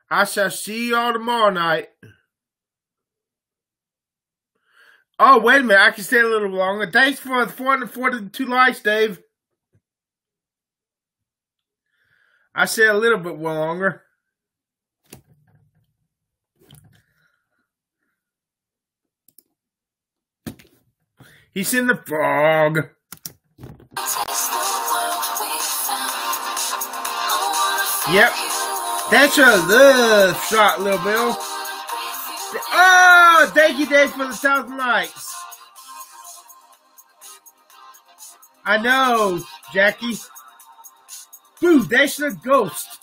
I shall see you all tomorrow night. Oh, wait a minute. I can stay a little longer. Thanks for the 442 likes, Dave. I stay a little bit longer. He's in the fog. Yep. That's a love shot, Little Bill. Oh, thank you, Dave, for the 1,000 likes. I know, Jackie. Dude, that's the ghost.